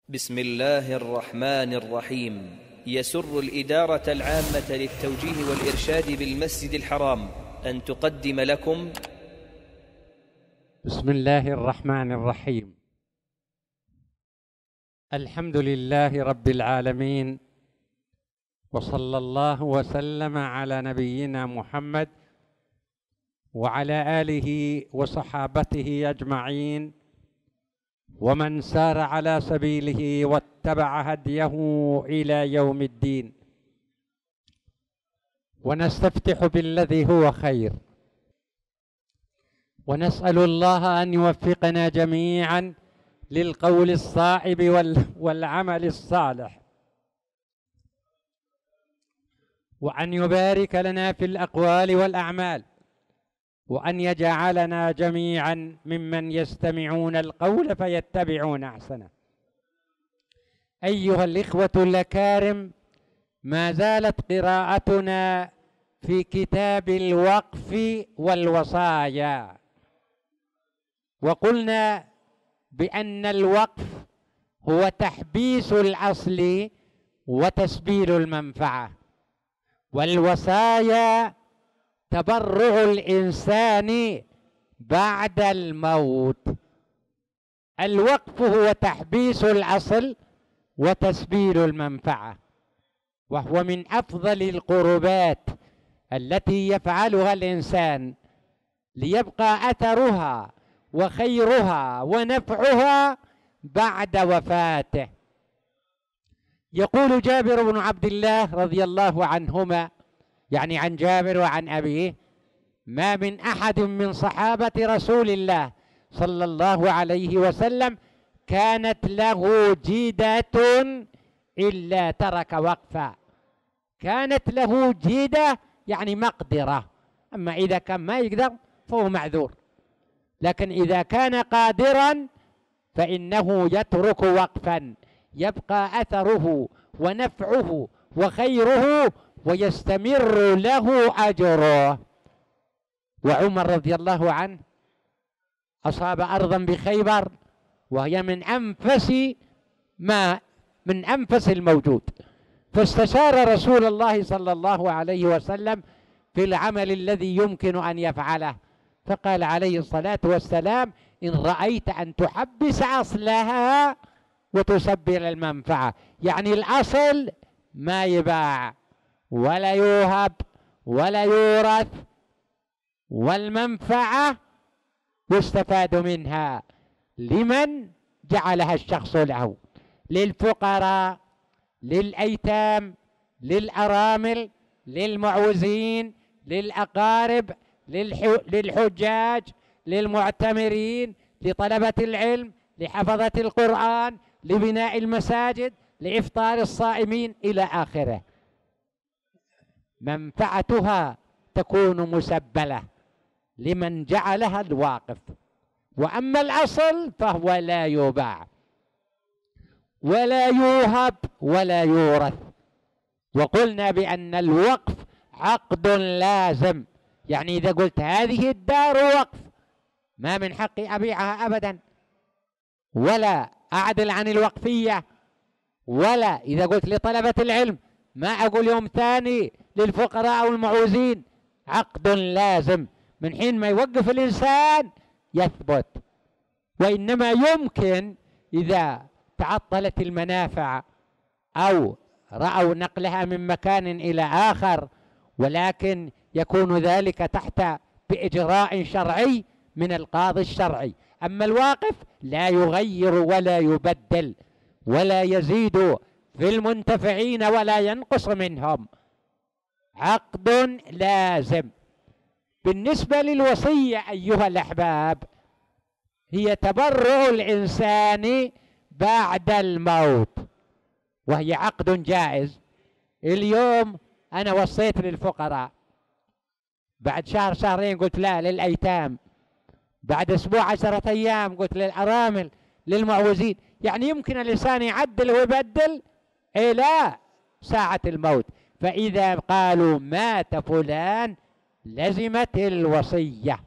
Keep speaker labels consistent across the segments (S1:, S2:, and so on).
S1: بسم الله الرحمن الرحيم. يسر الإدارة العامة للتوجيه والإرشاد بالمسجد الحرام أن تقدم لكم
S2: بسم الله الرحمن الرحيم. الحمد لله رب العالمين، وصلى الله وسلم على نبينا محمد وعلى آله وصحابته أجمعين، ومن سار على سبيله واتبع هديه إلى يوم الدين. ونستفتح بالذي هو خير، ونسأل الله أن يوفقنا جميعا للقول الصائب والعمل الصالح، وأن يبارك لنا في الأقوال والأعمال، وأن يجعلنا جميعا ممن يستمعون القول فيتبعون أحسنه. أيها الإخوة الأكارم، ما زالت قراءتنا في كتاب الوقف والوصايا، وقلنا بأن الوقف هو تحبيس الأصل وتسبيل المنفعة، والوصايا تبرع الإنسان بعد الموت. الوقف هو تحبيس الأصل وتسبيل المنفعة، وهو من أفضل القربات التي يفعلها الإنسان ليبقى أثرها وخيرها ونفعها بعد وفاته. يقول جابر بن عبد الله رضي الله عنهما، يعني عن جابر وعن أبيه: ما من أحد من صحابة رسول الله صلى الله عليه وسلم كانت له جيدة إلا ترك وقفا. كانت له جيدة يعني مقدرة، أما إذا كان ما يقدر فهو معذور، لكن إذا كان قادرا فإنه يترك وقفا يبقى أثره ونفعه وخيره ويستمر له أجره. وعمر رضي الله عنه أصاب أرضا بخيبر، وهي من أنفس الموجود، فاستشار رسول الله صلى الله عليه وسلم في العمل الذي يمكن أن يفعله، فقال عليه الصلاة والسلام: إن رأيت أن تحبس أصلها وتسبل المنفعة، يعني الأصل ما يباع ولا يوهب ولا يورث، والمنفعة يستفاد منها لمن جعلها الشخص له: للفقراء، للأيتام، للأرامل، للمعوزين، للأقارب، للحجاج، للمعتمرين، لطلبة العلم، لحفظة القرآن، لبناء المساجد، لإفطار الصائمين إلى آخره. منفعتها تكون مسبلة لمن جعلها الواقف، وأما الأصل فهو لا يباع ولا يوهب ولا يورث. وقلنا بأن الوقف عقد لازم، يعني إذا قلت هذه الدار وقف ما من حقي أبيعها أبدا، ولا أعدل عن الوقفية، ولا إذا قلت لطلبة العلم ما أقول يوم ثاني للفقراء أو المعوزين. عقد لازم، من حين ما يوقف الإنسان يثبت. وإنما يمكن إذا تعطلت المنافع أو رأوا نقلها من مكان إلى آخر، ولكن يكون ذلك تحت بإجراء شرعي من القاضي الشرعي. أما الواقف لا يغير ولا يبدل ولا يزيد في المنتفعين ولا ينقص منهم، عقد لازم. بالنسبة للوصية أيها الأحباب، هي تبرع الإنسان بعد الموت، وهي عقد جائز. اليوم أنا وصيت للفقراء، بعد شهر شهرين قلت لا للأيتام، بعد أسبوع 10 أيام قلت للأرامل، للمعوزين. يعني يمكن الإنسان يعدل ويبدل إلى ساعة الموت. فإذا قالوا مات فلان لزمت الوصية.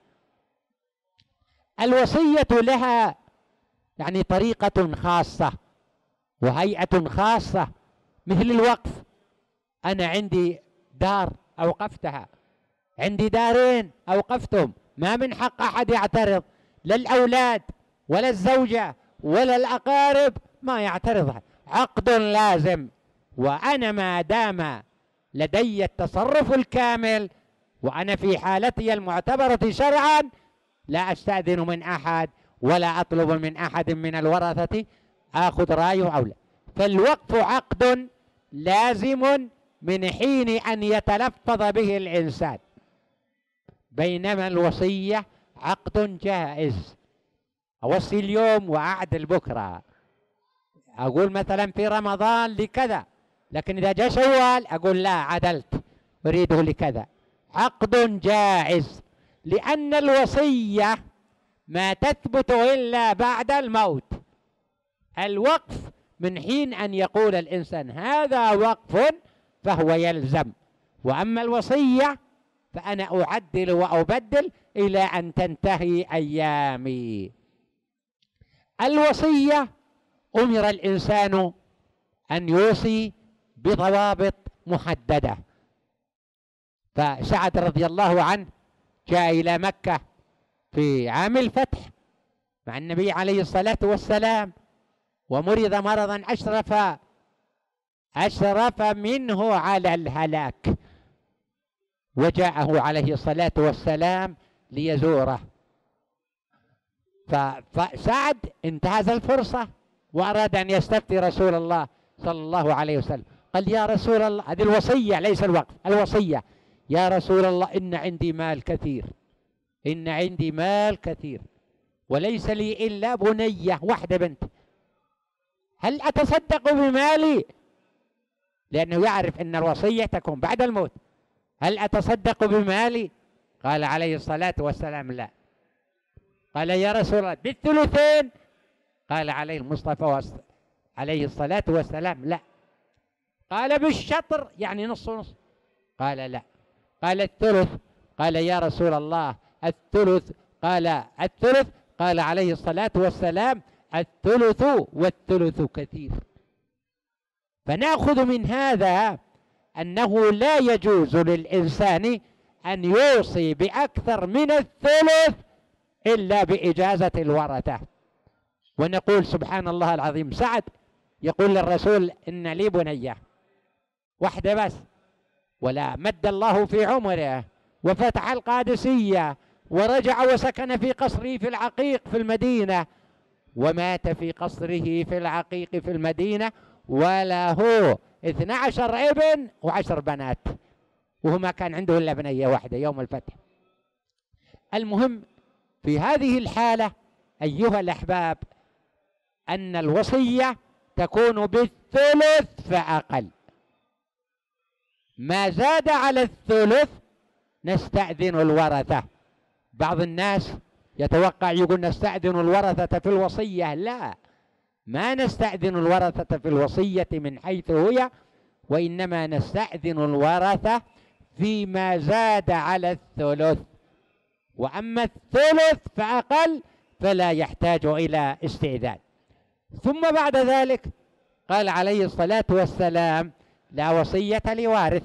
S2: الوصية لها يعني طريقة خاصة، وهيئة خاصة مثل الوقف. أنا عندي دار أوقفتها، عندي دارين أوقفتهم، ما من حق أحد يعترض، لا الأولاد ولا الزوجة ولا الأقارب ما يعترضها، عقد لازم. وأنا ما دام لدي التصرف الكامل وأنا في حالتي المعتبرة شرعا لا أستأذن من أحد ولا أطلب من أحد من الورثة آخذ رأيه أو لا. فالوقف عقد لازم من حين أن يتلفظ به الإنسان، بينما الوصية عقد جائز. أوصي اليوم وأعدل بكرة، أقول مثلا في رمضان لكذا، لكن إذا جاء شوال أقول لا عدلت أريده لكذا. عقد جائز، لأن الوصية ما تثبت إلا بعد الموت. الوقف من حين أن يقول الإنسان هذا وقف فهو يلزم، وأما الوصية فأنا أعدل وأبدل إلى أن تنتهي أيامي. الوصية أمر الإنسان أن يوصي بضوابط محددة. فسعد رضي الله عنه جاء إلى مكة في عام الفتح مع النبي عليه الصلاة والسلام، ومرض مرضا أشرف منه على الهلاك، وجاءه عليه الصلاة والسلام ليزوره. فسعد انتهز الفرصة وأراد أن يستفتي رسول الله صلى الله عليه وسلم. قال يا رسول الله، هذه الوصية ليس الوقف، الوصية، يا رسول الله إن عندي مال كثير، إن عندي مال كثير وليس لي إلا بنية واحدة بنت، هل أتصدق بمالي؟ لأنه يعرف أن الوصية تكون بعد الموت. هل أتصدق بمالي؟ قال عليه الصلاة والسلام لا. قال يا رسول الله بالثلثين؟ قال عليه المصطفى عليه الصلاة والسلام لا. قال بالشطر يعني نص نص؟ قال لا. قال الثلث؟ قال يا رسول الله الثلث؟ قال الثلث؟ قال عليه الصلاة والسلام الثلث والثلث كثير. فنأخذ من هذا أنه لا يجوز للإنسان أن يوصي بأكثر من الثلث إلا بإجازة الورثة. ونقول سبحان الله العظيم، سعد يقول للرسول إن لي بنية واحدة بس، ولا مد الله في عمره وفتح القادسية ورجع وسكن في قصره في العقيق في المدينة، ومات في قصره في العقيق في المدينة وله 12 ابن و10 بنات، وهو ما كان عنده إلا بنية واحدة يوم الفتح. المهم في هذه الحالة أيها الأحباب أن الوصية تكون بالثلث فأقل، ما زاد على الثلث نستأذن الورثة. بعض الناس يتوقع يقول نستأذن الورثة في الوصية، لا، ما نستأذن الورثة في الوصية من حيث هي، وإنما نستأذن الورثة فيما زاد على الثلث، وأما الثلث فأقل فلا يحتاج إلى استئذان. ثم بعد ذلك قال عليه الصلاة والسلام لا وصية لوارث.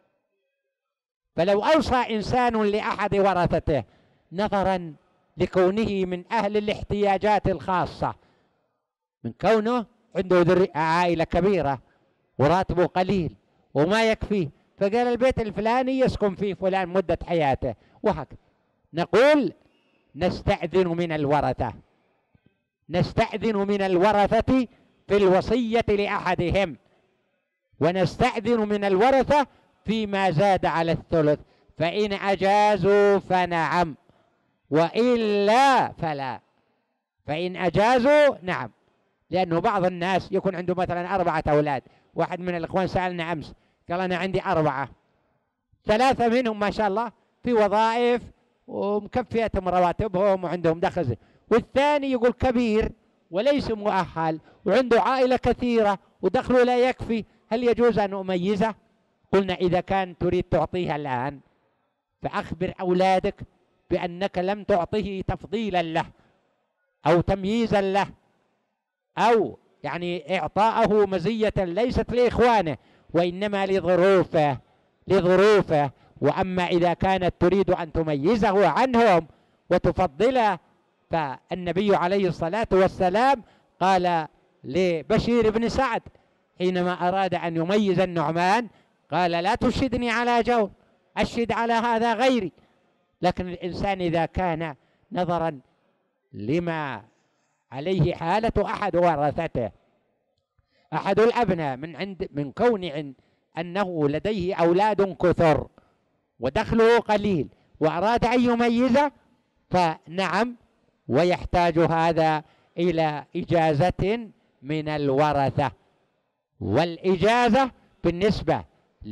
S2: فلو أوصى إنسان لأحد ورثته نظرا لكونه من أهل الاحتياجات الخاصة، من كونه عنده عائلة كبيرة وراتبه قليل وما يكفيه، فقال البيت الفلاني يسكن فيه فلان مدة حياته وهكذا، نقول نستأذن من الورثة، نستأذن من الورثة في الوصية لأحدهم، ونستأذن من الورثة فيما زاد على الثلث، فإن أجازوا فنعم وإلا فلا. فإن أجازوا نعم، لأنه بعض الناس يكون عنده مثلا 4 أولاد. واحد من الإخوان سألنا أمس قال أنا عندي 4، 3 منهم ما شاء الله في وظائف ومكفيتهم رواتبهم وعندهم دخل، والثاني يقول كبير وليس مؤهل وعنده عائلة كثيرة ودخله لا يكفي، هل يجوز أن أميزه؟ قلنا إذا كان تريد تعطيها الآن فأخبر أولادك بأنك لم تعطيه تفضيلا له أو تمييزا له أو يعني إعطاءه مزية ليست لإخوانه وإنما لظروفه. وأما إذا كانت تريد أن تميزه عنهم وتفضله، فالنبي عليه الصلاة والسلام قال لبشير بن سعد حينما أراد أن يميز النعمان قال: لا تشهدني على جور، أشهد على هذا غيري. لكن الإنسان إذا كان نظرا لما عليه حالة أحد ورثته، أحد الأبناء من كون أنه لديه أولاد كثر ودخله قليل وأراد أن يميزه، فنعم، ويحتاج هذا إلى إجازة من الورثة. والإجازة بالنسبة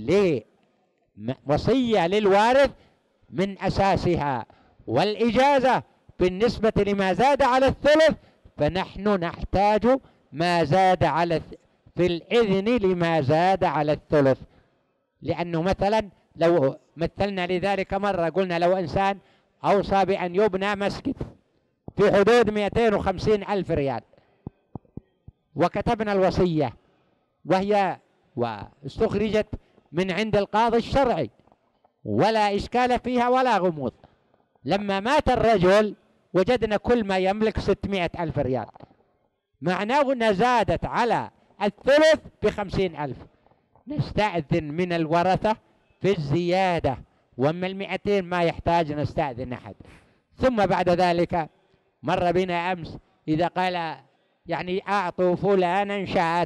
S2: لوصية للوارث من أساسها، والإجازة بالنسبة لما زاد على الثلث فنحن نحتاج ما زاد في الإذن لما زاد على الثلث. لأنه مثلا لو مثلنا لذلك مرة قلنا لو إنسان أوصى بأن يبنى مسجد في حدود 250,000 ريال وكتبنا الوصية واستخرجت من عند القاضي الشرعي ولا إشكال فيها ولا غموض، لما مات الرجل وجدنا كل ما يملك 600,000 ريال، معناه أنها زادت على الثلث ب50,000. نستأذن من الورثة في الزيادة، وأما 200 ما يحتاج نستأذن أحد. ثم بعد ذلك مر بنا أمس إذا قال يعني أعطوا فلانا شاة،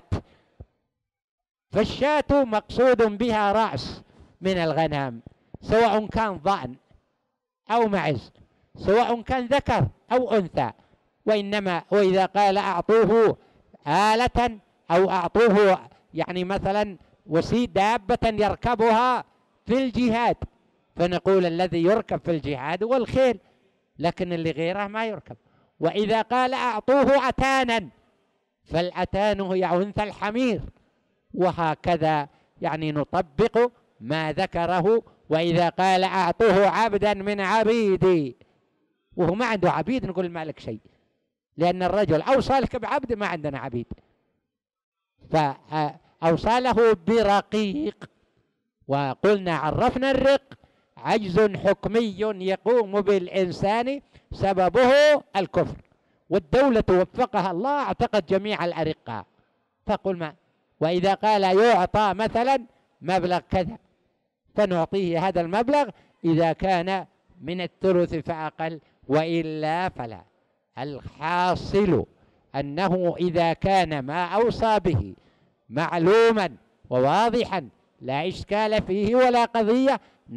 S2: فالشاة مقصود بها رأس من الغنم، سواء كان ضأن أو معز، سواء كان ذكر أو أنثى. وإذا قال أعطوه آلة أو أعطوه يعني مثلا دابة يركبها في الجهاد، فنقول الذي يركب في الجهاد هو الخيل، لكن اللي غيره ما يركب. وإذا قال أعطوه أتانا، فالأتان هي أنثى الحمير، وهكذا يعني نطبق ما ذكره. وإذا قال أعطوه عبدا من عبيدي، وهو ما عنده عبيد، نقول ما لك شيء، لأن الرجل أوصى لك بعبد، ما عندنا عبيد، فأوصى له برقيق. وقلنا عرفنا الرق عجز حكمي يقوم بالإنسان سببه الكفر، والدولة وفقها الله اعتقد جميع الأرقاء، فقل ما. وإذا قال يعطى مثلا مبلغ كذا فنعطيه هذا المبلغ إذا كان من الثلث فأقل، وإلا فلا. الحاصل أنه إذا كان ما أوصى به معلوما وواضحا لا إشكال فيه ولا قضية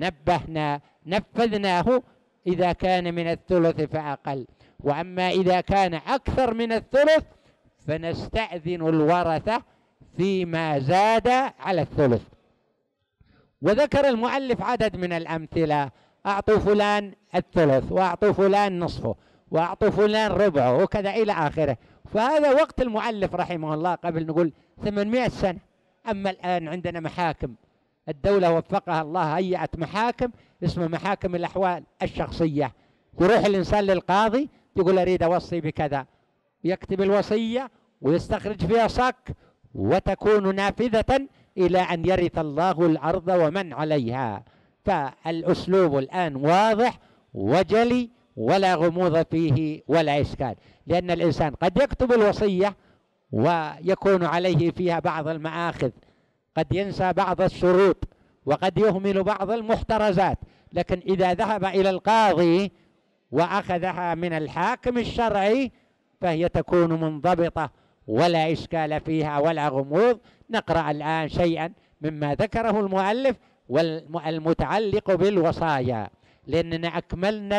S2: نفذناه إذا كان من الثلث فأقل. وأما إذا كان أكثر من الثلث فنستأذن الورثة فيما زاد على الثلث. وذكر المؤلف عدد من الأمثلة: أعطوا فلان الثلث، وأعطوا فلان نصفه، وأعطوا فلان ربعه، وكذا إلى آخره. فهذا وقت المؤلف رحمه الله قبل نقول 800 سنة. أما الآن عندنا محاكم، الدولة وفقها الله هيئت محاكم اسمها محاكم الأحوال الشخصية، يروح الإنسان للقاضي يقول أريد أوصي بكذا، يكتب الوصية ويستخرج فيها صك وتكون نافذة إلى أن يرث الله الأرض ومن عليها. فالأسلوب الآن واضح وجلي ولا غموض فيه ولا إشكال، لأن الإنسان قد يكتب الوصية ويكون عليه فيها بعض المآخذ، قد ينسى بعض الشروط، وقد يهمل بعض المحترزات، لكن إذا ذهب إلى القاضي وأخذها من الحاكم الشرعي فهي تكون منضبطة ولا إشكال فيها ولا غموض. نقرأ الآن شيئا مما ذكره المؤلف والمتعلق بالوصايا، لأننا أكملنا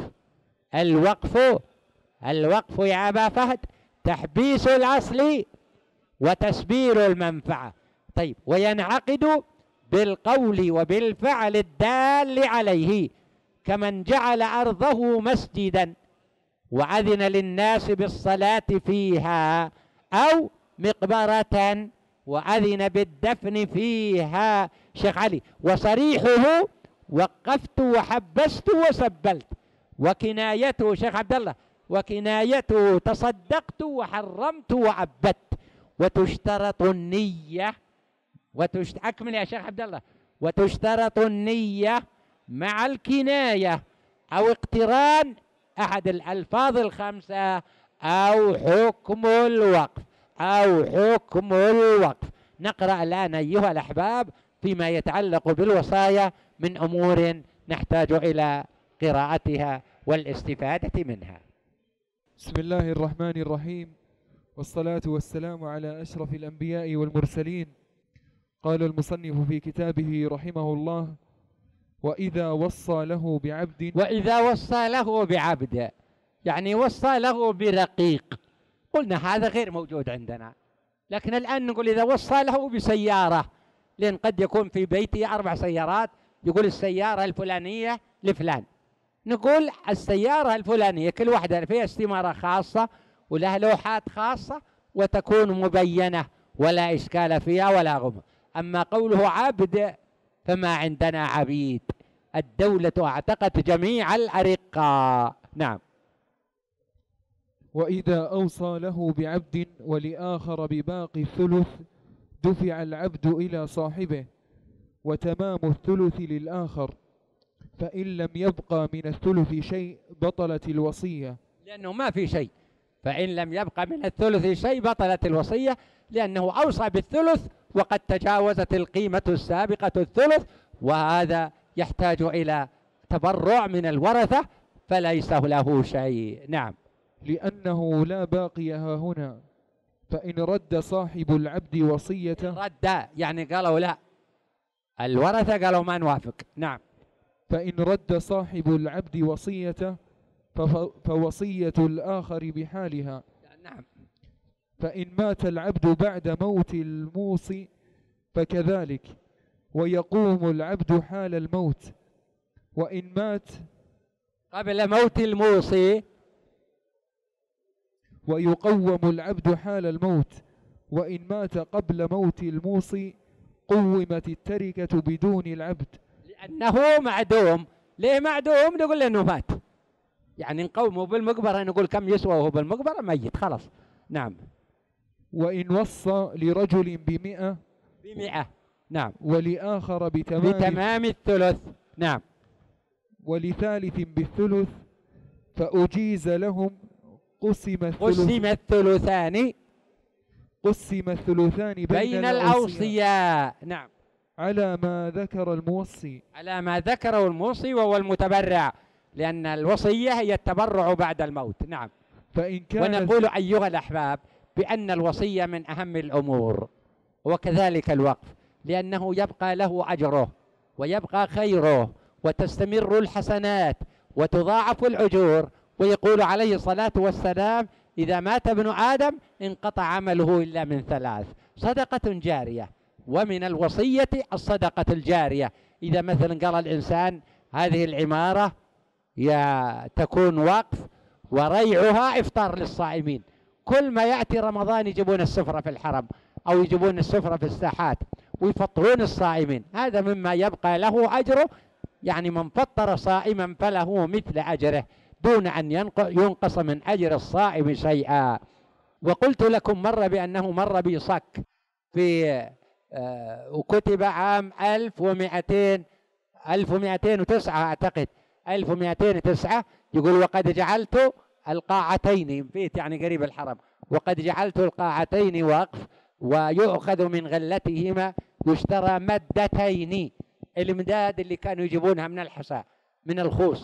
S2: الوقف يا أبا فهد تحبيس الأصل وتسبيل المنفعة. طيب، وينعقد بالقول وبالفعل الدال عليه، كمن جعل أرضه مسجدا وأذن للناس بالصلاة فيها، أو مقبرة وأذن بالدفن فيها. شيخ علي: وصريحه وقفت وحبست وسبلت، وكنايته شيخ عبد الله وكنايته تصدقت وحرمت وعبدت. وتشترط النية أكمل يا شيخ عبد الله. وتشترط النية مع الكناية أو اقتران أحد الألفاظ الخمسة أو حكم الوقف. نقرأ الآن أيها الأحباب فيما يتعلق بالوصايا من أمور نحتاج إلى قراءتها والاستفادة منها.
S3: بسم الله الرحمن الرحيم، والصلاة والسلام على أشرف الأنبياء والمرسلين. قال المصنف في كتابه رحمه الله: وإذا وصى له بعبد
S2: يعني وصى له برقيق. قلنا هذا غير موجود عندنا، لكن الآن نقول إذا وصى له بسيارة، لأن قد يكون في بيتي 4 سيارات، يقول السيارة الفلانية لفلان، نقول السيارة الفلانية كل واحدة فيها استمارة خاصة ولها لوحات خاصة وتكون مبينة ولا إشكال فيها ولا غم. أما قوله عبد فما عندنا عبيد، الدولة اعتقت جميع الأرقاء. نعم.
S3: وإذا أوصى له بعبد ولآخر بباقي الثلث دفع العبد إلى صاحبه، وتمام الثلث للآخر، فإن لم يبقى من الثلث شيء بطلت الوصية،
S2: لأنه ما في شيء. فإن لم يبقى من الثلث شيء بطلت الوصية، لأنه أوصى بالثلث وقد تجاوزت القيمة السابقة الثلث، وهذا يحتاج إلى تبرع من الورثة فليس له شيء. نعم.
S3: لأنه لا باقي ها هنا، فإن رد صاحب العبد وصيته،
S2: رد يعني قالوا لا، الورثة قالوا ما نوافق. نعم.
S3: فإن رد صاحب العبد وصيته فوصية الآخر بحالها.
S2: نعم.
S3: فإن مات العبد بعد موت الموصي فكذلك، ويقوم العبد حال الموت. وإن مات
S2: قبل موت الموصي
S3: ويقوم العبد حال الموت. وإن مات قبل موت الموصي قومت التركة بدون العبد،
S2: لأنه معدوم. ليه معدوم؟ نقول لأنه مات، يعني نقومه بالمقبرة، نقول كم يسوى وهو بالمقبرة؟ ميت خلاص. نعم.
S3: وإن وصى لرجل ب100
S2: نعم،
S3: ولآخر
S2: بتمام الثلث. نعم.
S3: ولثالث بالثلث فأجيز لهم قسم الثلثان
S2: بين الأوصياء. نعم.
S3: على ما ذكر الموصي
S2: وهو المتبرع، لأن الوصية هي التبرع بعد الموت. نعم. ونقول أيها الأحباب بأن الوصية من أهم الأمور، وكذلك الوقف، لأنه يبقى له أجره ويبقى خيره وتستمر الحسنات وتضاعف الأجور. ويقول عليه الصلاة والسلام: إذا مات ابن آدم انقطع عمله إلا من 3: صدقة جارية، ومن الوصية الصدقة الجارية. إذا مثلا قال الإنسان هذه العمارة تكون وقف وريعها إفطار للصائمين، كل ما يأتي رمضان يجيبون السفرة في الحرم أو يجيبون السفرة في الساحات ويفطرون الصائمين، هذا مما يبقى له أجره. يعني من فطر صائما فله مثل أجره دون أن ينقص من أجر الصائم شيئا. وقلت لكم مرة بأنه مر بي صك في وكتب عام 1209 أعتقد 1209، يقول: وقد جعلت القاعتين، فيت يعني قريب الحرم، وقد جعلت القاعتين وقف، ويؤخذ من غلتهما يشترى مدتين، المداد اللي كانوا يجيبونها من الحصى من الخوص،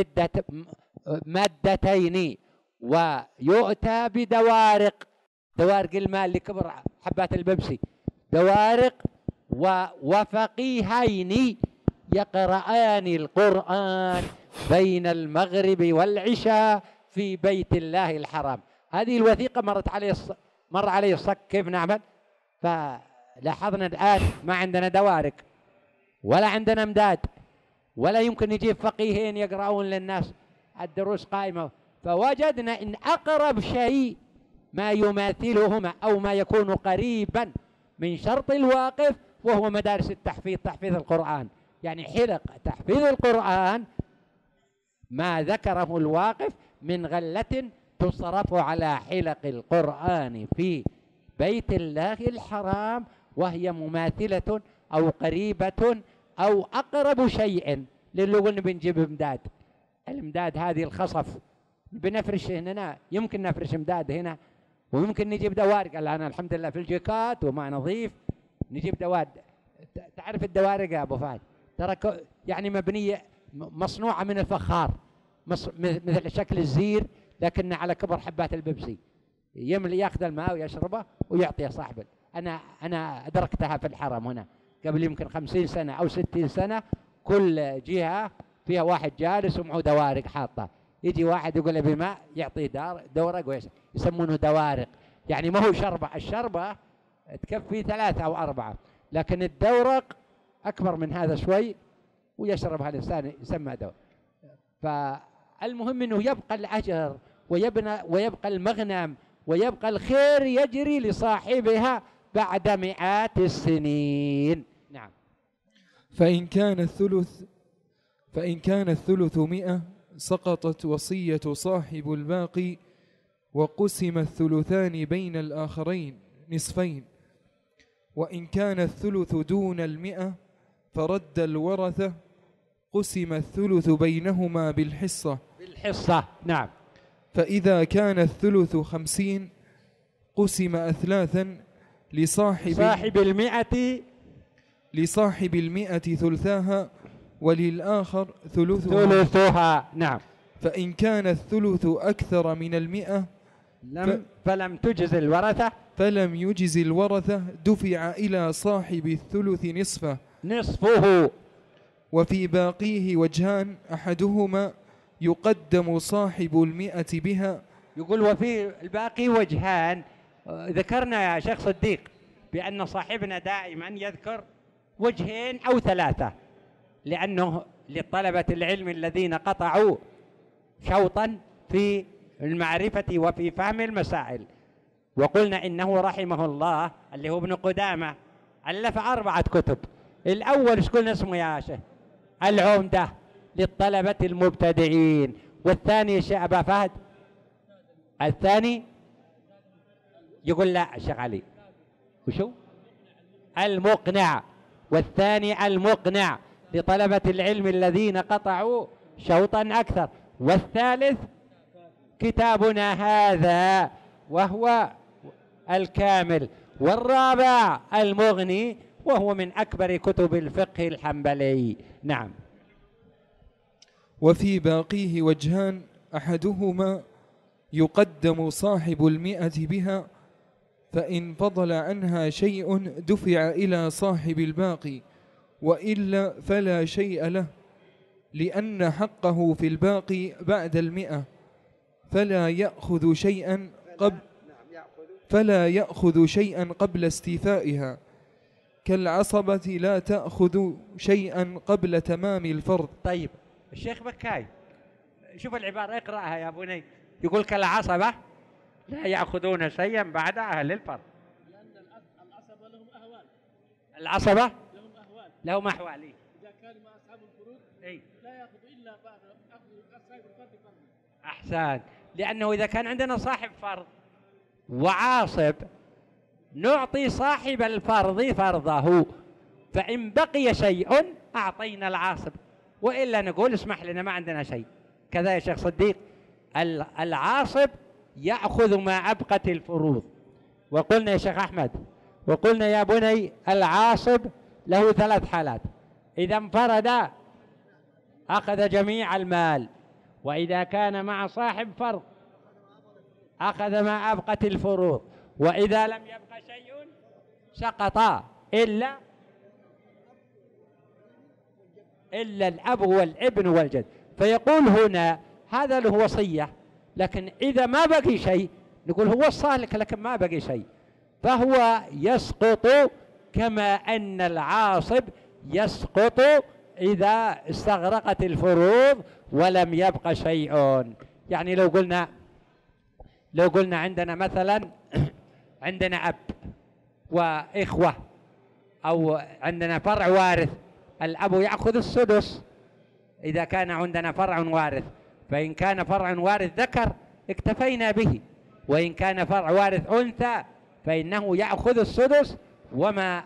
S2: مدتين، ويؤتى بدوارق الماء اللي كبر حبات البيبسي، دوارق، وفقيهين يقرآن القرآن بين المغرب والعشاء في بيت الله الحرام. هذه الوثيقة مر عليه الصك. كيف نعمل؟ فلاحظنا الآن ما عندنا دوارق ولا عندنا امداد، ولا يمكن نجيب فقيهين يقرؤون للناس الدروس قائمة، فوجدنا إن أقرب شيء ما يماثلهما أو ما يكون قريبا من شرط الواقف وهو مدارس التحفيظ، تحفيظ القرآن، يعني حلق تحفيظ القرآن ما ذكره الواقف من غلة تصرف على حلق القرآن في بيت الله الحرام، وهي مماثلة أو قريبة أو أقرب شيء. للي قلنا بنجيب امداد، الامداد هذه الخصف بنفرش هنا، يمكن نفرش امداد هنا، ويمكن نجيب دوارق. الآن الحمد لله في الجيكات وما نظيف نجيب دوارق. تعرف الدوارق يا أبو فهد؟ ترى يعني مبنية مصنوعة من الفخار، مثل شكل الزير لكن على كبر حبات البيبسي. يملي ياخذ الماء ويشربه ويعطيه صاحبه. أنا أدركتها في الحرم هنا قبل يمكن 50 سنة أو 60 سنة. كل جهة فيها واحد جالس ومعه دوارق حاطة، يجي واحد يقول له بماء يعطيه دورق يسمونه دوارق. يعني ما هو شربة، الشربة تكفي 3 أو 4، لكن الدورق أكبر من هذا شوي ويشربها الإنسان يسمى دورق. فالمهم أنه يبقى الأجر ويبقى المغنم ويبقى الخير يجري لصاحبها بعد مئات السنين. نعم.
S3: فإن كان الثلث 100 سقطت وصية صاحب الباقي، وقسم الثلثان بين الآخرين نصفين. وإن كان الثلث دون 100 فرد الورثة، قسم الثلث بينهما بالحصة.
S2: نعم.
S3: فإذا كان الثلث 50 قسم أثلاثا، لصاحب 100 ثلثاها وللآخر ثلثها.
S2: نعم.
S3: فإن كان الثلث أكثر من 100
S2: فلم يجز الورثة
S3: دفع إلى صاحب الثلث
S2: نصفه.
S3: وفي باقيه وجهان، أحدهما يقدم صاحب 100 بها.
S2: يقول وفي الباقي وجهان. ذكرنا يا شيخ صديق بأن صاحبنا دائما يذكر وجهين أو 3، لأنه لطلبة العلم الذين قطعوا شوطا في المعرفة وفي فهم المسائل. وقلنا إنه رحمه الله اللي هو ابن قدامة ألف 4 كتب. الأول ايش قلنا اسمه يا شيخ؟ العمدة للطلبة المبتدئين. والثاني شيخ أبا فهد، الثاني يقول لا شيخ علي وشو؟ المقنع. والثاني المقنع لطلبة العلم الذين قطعوا شوطا أكثر. والثالث كتابنا هذا وهو الكامل. والرابع المغني وهو من أكبر كتب الفقه الحنبلي. نعم.
S3: وفي باقيه وجهان، أحدهما يقدم صاحب 100 بها، فإن فضل عنها شيء دفع إلى صاحب الباقي، وإلا فلا شيء له، لأن حقه في الباقي بعد 100 فلا يأخذ شيئا قبل استيفائها، كالعصبة لا تأخذ شيئا قبل تمام الفرض.
S2: طيب الشيخ بكاي شوف العبارة اقرأها يا بني. يقول كالعصبة لا يأخذون شيئا بعد أهل الفرض،
S4: لأن العصبة لهم أهوال.
S2: العصبة
S4: لهم أحوال.
S2: إذا
S4: كان مع أصحاب الفروض لا يأخذ إلا بعد أخذ أصحاب الفرض فرض.
S2: أحسن. لأنه إذا كان عندنا صاحب فرض وعاصب نعطي صاحب الفرض فرضه، فإن بقي شيء أعطينا العاصب، وإلا نقول اسمح لنا ما عندنا شيء. كذا يا شيخ صديق. العاصب يأخذ ما أبقت الفروض. وقلنا يا شيخ أحمد، وقلنا يا بني العاصب له 3 حالات: إذا انفرد أخذ جميع المال، وإذا كان مع صاحب فرض أخذ ما أبقت الفروض، وإذا لم يبق شيء سقط إلا الأب والابن والجد. فيقول هنا هذا له وصية، لكن إذا ما بقي شيء نقول هو الصالح لكن ما بقي شيء، فهو يسقط كما أن العاصب يسقط إذا استغرقت الفروض ولم يبق شيء. يعني لو قلنا عندنا مثلا عندنا أب وإخوة، أو عندنا فرع وارث، الأب يأخذ السدس إذا كان عندنا فرع وارث، فإن كان فرع وارث ذكر اكتفينا به، وإن كان فرع وارث أنثى فإنه يأخذ السدس وما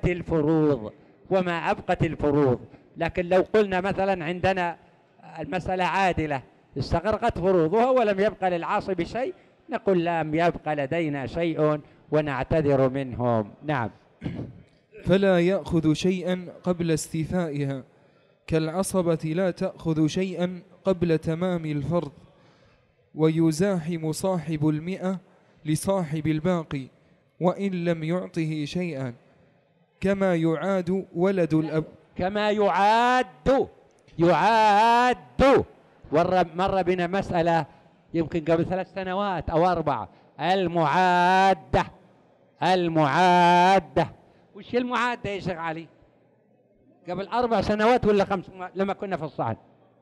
S2: أبقت الفروض. لكن لو قلنا مثلا عندنا المسألة عادلة استغرقت فروضها ولم يبقى للعاصب شيء، نقول لم يبقى لدينا شيء ونعتذر منهم. نعم.
S3: فلا يأخذ شيئا قبل استيفائها، كالعصبة لا تأخذ شيئا قبل تمام الفرض. ويزاحم صاحب 100 لصاحب الباقي وإن لم يعطه شيئا، كما يعاد ولد الأب.
S2: كما يعاد مر بنا مسألة يمكن قبل 3 سنوات أو 4، المعادة. وش المعادة يا شيخ علي؟ قبل 4 سنوات ولا 5 لما كنا في الصعد.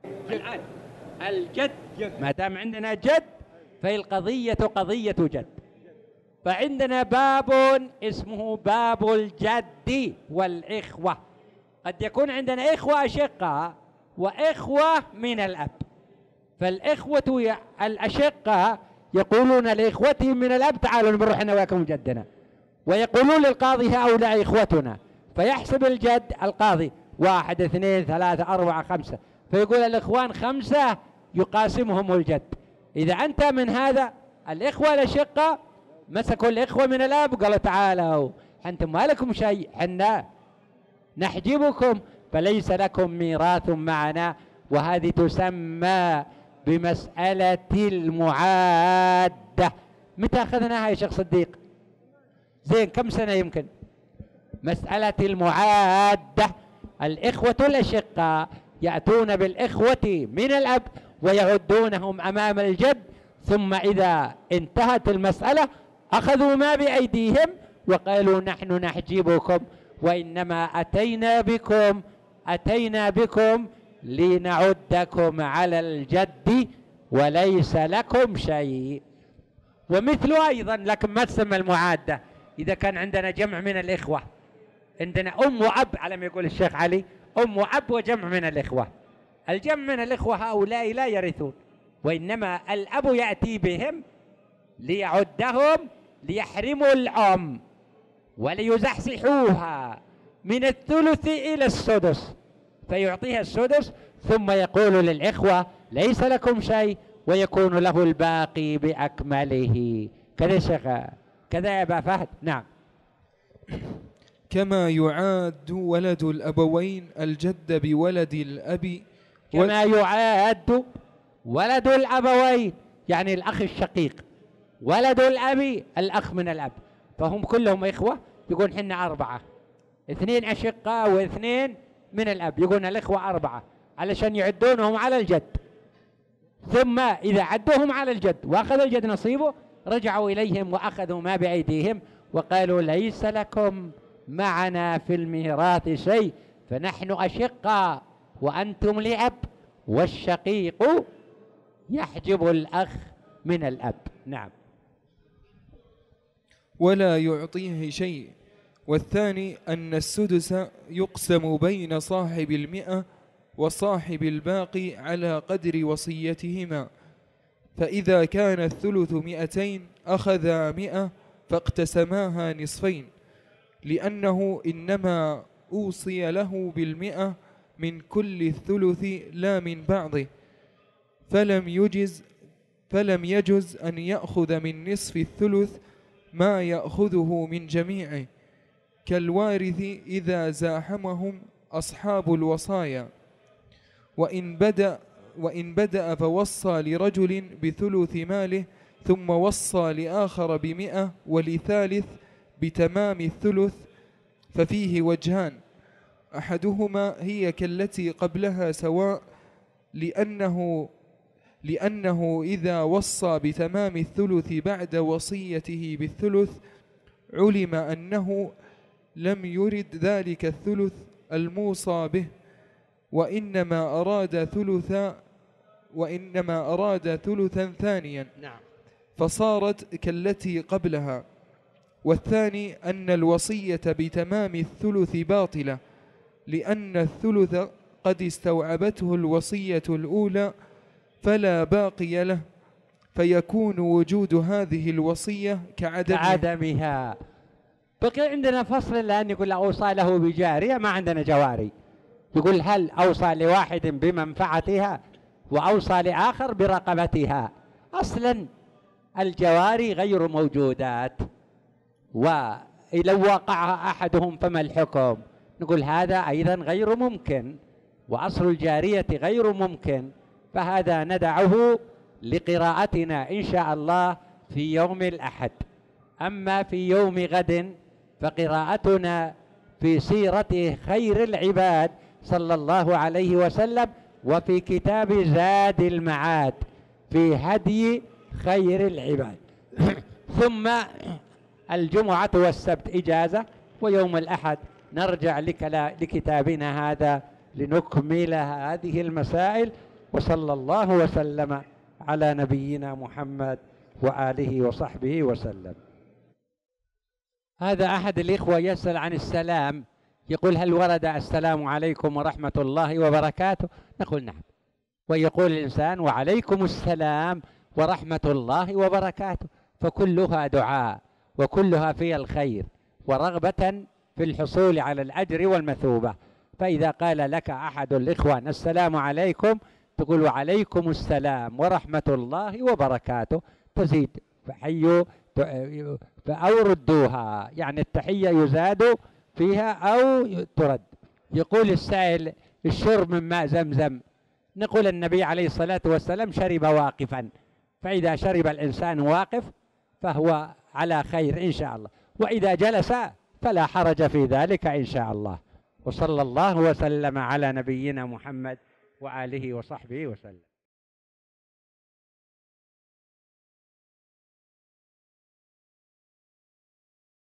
S2: الجد، ما دام عندنا جد فالقضية قضية جد. فعندنا باب اسمه باب الجد والإخوة. قد يكون عندنا إخوة أشقاء وإخوة من الأب، فالإخوة الأشقاء يقولون لإخوتهم من الأب تعالوا نروح أنا وياكم جدنا، ويقولون للقاضي هؤلاء إخوتنا، فيحسب الجد القاضي 1 2 3 4 5، فيقول الإخوان 5 يقاسمهم الجد. إذا أنت من هذا الإخوة الأشقاء مسكوا الإخوة من الأب قالوا تعالوا أنتم ما لكم شيء، حنا نحجبكم فليس لكم ميراث معنا. وهذه تسمى بمسألة المعادة. متى أخذناها يا شيخ صديق؟ زين كم سنة يمكن؟ مسألة المعادة. الإخوة الأشقاء يأتون بالإخوة من الأب ويعدونهم أمام الجد، ثم إذا انتهت المسألة أخذوا ما بأيديهم وقالوا نحن نحجبكم، وإنما أتينا بكم لنعدكم على الجد وليس لكم شيء. ومثله أيضا، لكن ما تسمى المعادة إذا كان عندنا جمع من الإخوة، عندنا أم وأب على ما يقول الشيخ علي، أم وأب وجمع من الإخوة. الجمع من الإخوة هؤلاء لا يرثون، وإنما الأب يأتي بهم ليعدهم ليحرموا الأم وليزحزحوها من الثلث إلى السدس، فيعطيها السدس ثم يقول للإخوة ليس لكم شيء ويكون له الباقي بأكمله. كذا شيخ، كذا يا أبا فهد. نعم.
S3: كما يعاد ولد الأبوين الجد بولد الأب.
S2: كما يعاد ولد الأبوين يعني الأخ الشقيق، ولد الأب الأخ من الأب، فهم كلهم إخوة. يقول حنا 4، 2 أشقاء و2 من الأب، يقولون الإخوة 4 علشان يعدونهم على الجد. ثم إذا عدوهم على الجد وأخذ الجد نصيبه رجعوا إليهم وأخذوا ما بأيديهم وقالوا ليس لكم معنا في الميراث شيء، فنحن أشقاء وأنتم لأب، والشقيق يحجب الأخ من الأب. نعم.
S3: ولا يعطيه شيء. والثاني أن السدس يقسم بين صاحب 100 وصاحب الباقي على قدر وصيتهما، فإذا كان الثلث 200 أخذا 100 فاقتسماها نصفين، لأنه إنما أوصي له 100 من كل الثلث لا من بعضه، فلم يجز أن يأخذ من نصف الثلث ما يأخذه من جميعه، كالوارث إذا زاحمهم أصحاب الوصايا. وإن بدأ فوصى لرجل بثلث ماله ثم وصى لآخر 100 ولثالث بتمام الثلث، ففيه وجهان، أحدهما هي كالتي قبلها سواء، لأنه إذا وصى بتمام الثلث بعد وصيته بالثلث علم أنه لم يرد ذلك الثلث الموصى به، وإنما أراد ثلثا ثانيا، فصارت كالتي قبلها. والثاني أن الوصية بتمام الثلث باطلة، لأن الثلث قد استوعبته الوصية الأولى فلا باقي له، فيكون وجود هذه الوصية
S2: كعدمها. بقي عندنا فصل الآن يقول أوصى له بجارية، ما عندنا جواري. يقول هل أوصى لواحد بمنفعتها وأوصى لآخر برقبتها؟ أصلا الجواري غير موجودات، ولو وقع أحدهم فما الحكم؟ نقول هذا أيضا غير ممكن، وأصل الجارية غير ممكن، فهذا ندعه لقراءتنا إن شاء الله في يوم الأحد. أما في يوم غد فقراءتنا في سيرة خير العباد صلى الله عليه وسلم، وفي كتاب زاد المعاد في هدي خير العباد. ثم الجمعة والسبت إجازة، ويوم الأحد نرجع لكتابنا هذا لنكمل هذه المسائل. وصلى الله وسلم على نبينا محمد وآله وصحبه وسلم. هذا أحد الإخوة يسأل عن السلام، يقول هل ورد السلام عليكم ورحمة الله وبركاته؟ نقول نعم. ويقول الإنسان وعليكم السلام ورحمة الله وبركاته، فكلها دعاء وكلها فيها الخير ورغبة في الحصول على الأجر والمثوبة. فإذا قال لك أحد الإخوان السلام عليكم، تقول وعليكم السلام ورحمة الله وبركاته، تزيد فحيوا أو ردوها، يعني التحية يزاد فيها أو ترد. يقول السائل الشرب من ماء زمزم، نقول النبي عليه الصلاة والسلام شرب واقفا، فإذا شرب الإنسان واقف فهو على خير إن شاء الله، وإذا جلس فلا حرج في ذلك إن شاء الله. وصلى الله وسلم على نبينا محمد وآله وصحبه وسلم.